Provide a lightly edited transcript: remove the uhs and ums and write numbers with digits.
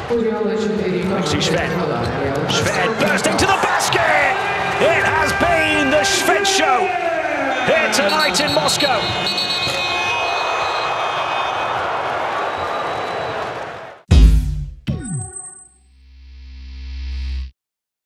Alexey Shved. Shved bursting to the basket! It has been the Shved show here tonight in Moscow.